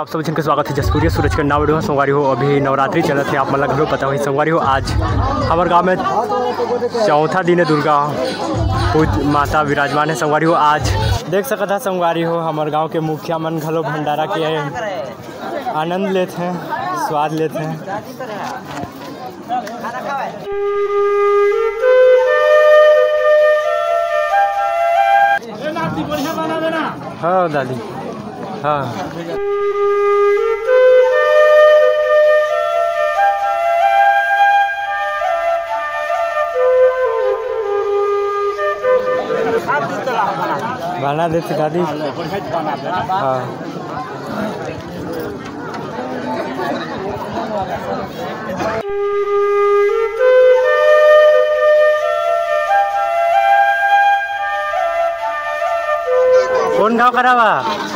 आप सब जन के स्वागत है जसपुरिया सूरज के नाम वीडियो संगवारी हो। अभी नवरात्रि चलत है, आप मतलब घरों पता हुई संगवारी हो। आज हमारे गांव में चौथा दिन है, दुर्गा पूज माता विराजमान है संगवारी हो। आज देख सकता है संगवारी हो, हमारे गांव के मुखिया मन घलो भंडारा के आनंद लेते हैं, स्वाद लेते हैं। हाँ दादी, हाँ बना देती दादी। हाँ कौन गाँव करावा?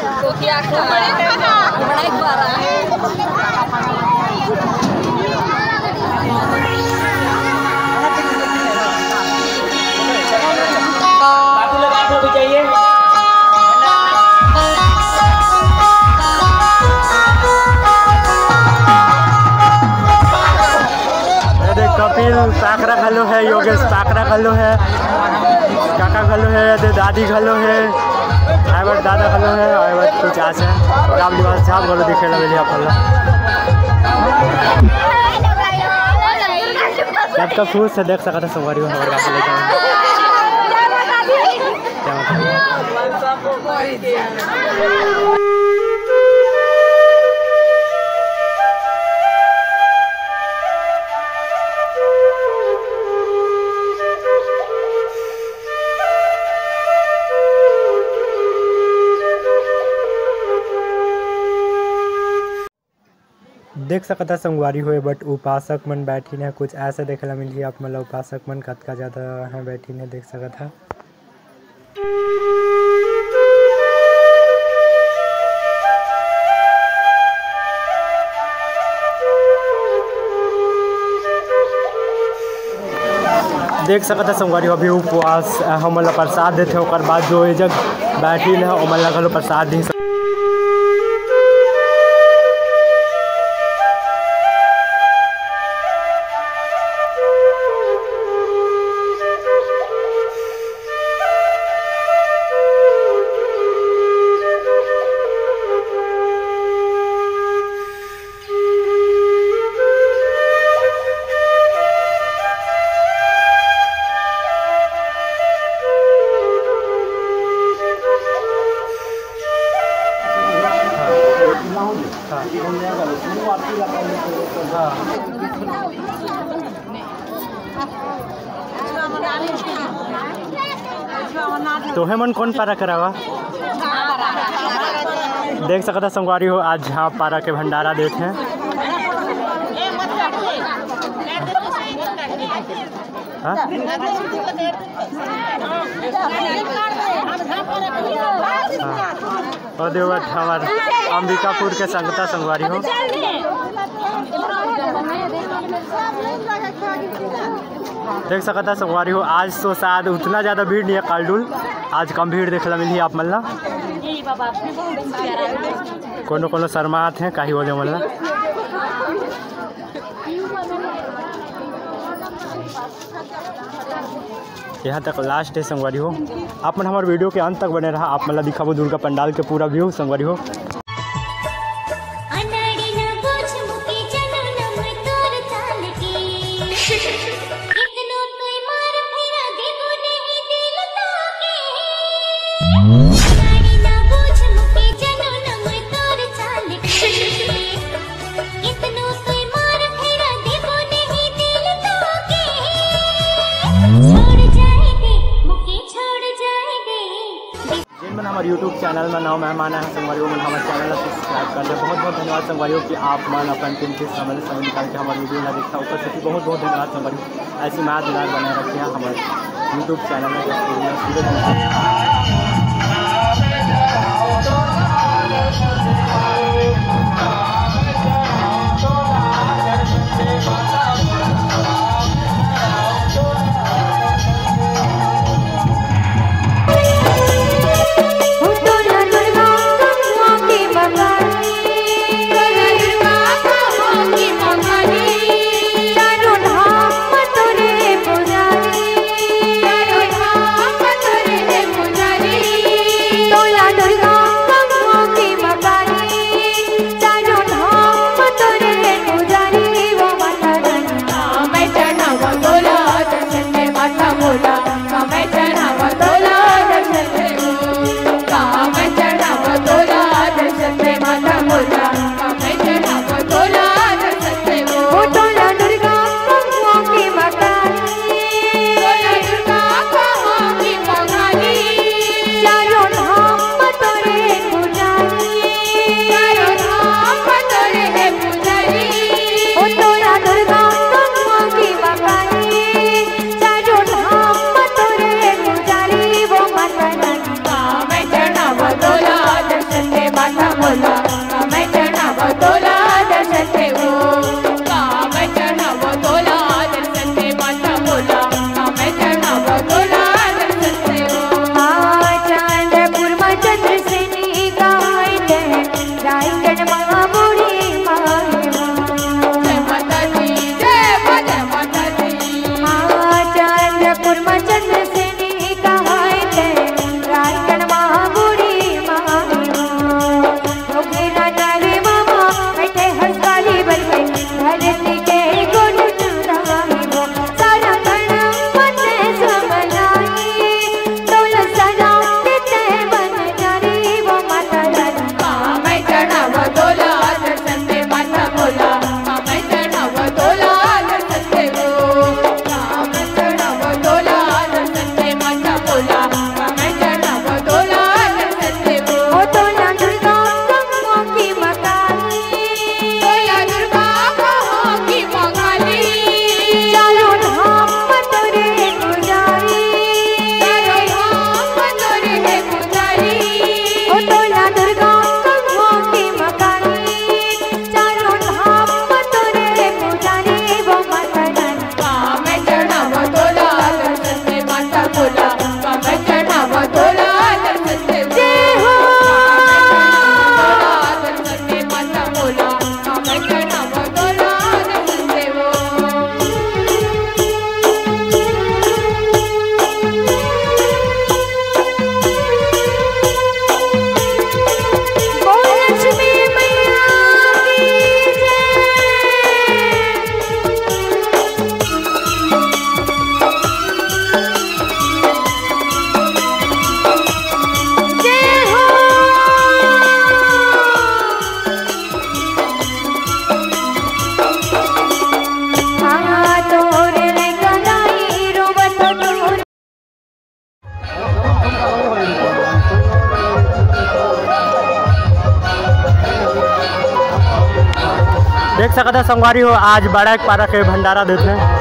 कपिल पाकरा घलो है, योगेश पाकरा घलो है, काका घलो है, दादी घलो है, आइवर दादा घलो है, आइवर कुछ आस है राम निवास साहब घलो दिखे लगे अपन सबका खुश से देख सकता संगवारी हो। हमारे गाँव लेकर देख सकता संगवारी हुए। बट उपासक मन बैठी ने कुछ ऐसे देखने मिली आप मतलब उपासक मन कतका ज़्यादा है बैठी ने देख सकता। देख सकता संगवारी अभी उपवास हम मतलब प्रसाद देते और बाद जो जग बैठी ने मतलब घलो प्रसाद दी। तो हेमन कौन पारा करावा? देख सकता संगवारी हो आज हाँ पारा के भंडारा देते हैं। हाँ? और देवट हमारे अंबिकापुर के संगता संगवारी हो। देख सकता संगवारी हो आज तो शायद उतना ज़्यादा भीड़ नहीं है, कालडुल आज कम भीड़ देखने मिली आप मल्ला। कोनो कोनो शर्मात हैं काही बोले मल्ला। यहाँ तक लास्ट है संगवारी हो। आप मन हमारे वीडियो के अंत तक बने रहा, आप मतलब दिखाबो दुर्गा पंडाल के पूरा व्यू संगवारी हो। हमारे YouTube चैनल में नाम मेहमान है संगवारी हो, हमारे चैनल सब्सक्राइब कर ले। बहुत बहुत धन्यवाद संगवारी हो कि आप मन अपन कीमती समय निकाल के हमारे वीडियो ना देखा। ऊपर से बहुत बहुत धन्यवाद संगवारी हो। ऐसी मैच दिनार बनाए रखे हैं हमारे YouTube चैनल में तोला दर्शन दे वो काम चढ़ावो तोला दर्शन दे माता बोला काम चढ़ावो तोला दर्शन दे वो चांदपुर में चंद्र सेनी गाय दे रायगढ़ महाबूढ़ी माहे जय माता दी जय माता दी चांदपुर में चंद्र सेनी गाय दे रायगढ़ महाबूढ़ी माहे रे मामा बैठे हंसवाली बन गई धरती के गुण चुराई वो सारा कर्म बने समलाई तोला सारा देते बन जारी वो माता रानी काम चढ़ावा तोला दर्शन दे माता बोला काम चढ़ावा तोला दर्शन दे वो काम चढ़ावा तोला दर्शन दे माता बोला काम चढ़ावा तोला दर्शन दे वो तोला दुर्गा की मकाली तोला दुर्गा की मकाली चारों धाम तोरे पुजारी चारों धाम तोरे पुजारी ओ तोला दुर्गा की मकाली चारों धाम तोरे पुजारी वो माता रानी काम चढ़ावा तोला दर्शन दे माता बोला काम चढ़ावा तोला दर्शन दे जय हो दर्शन दे माता बोला काम चढ़ावा तोला दर्शन दे वो बोल लक्ष्मी मैया की जय हो तोरे रे गदाई रोवत तोर देख सकते हैं संगवारी हो आज बड़ा एक पारा के भंडारा देते हैं।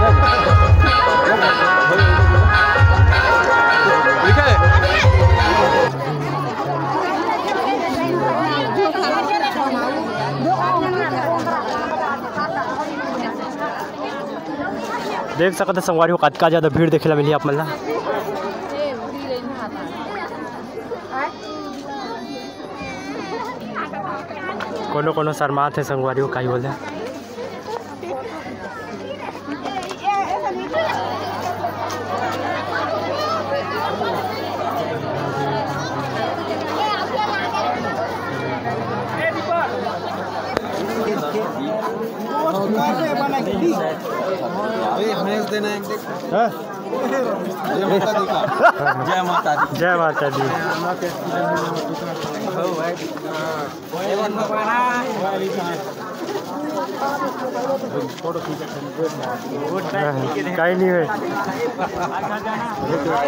देख सकते हैं संगवारी हो कतका ज़्यादा भीड़ देखे मिली आप मन ला। कोनो कोनो शर्मात है संगवारी हो काई बोले जय माता दी जय माता दी कहीं नहीं है।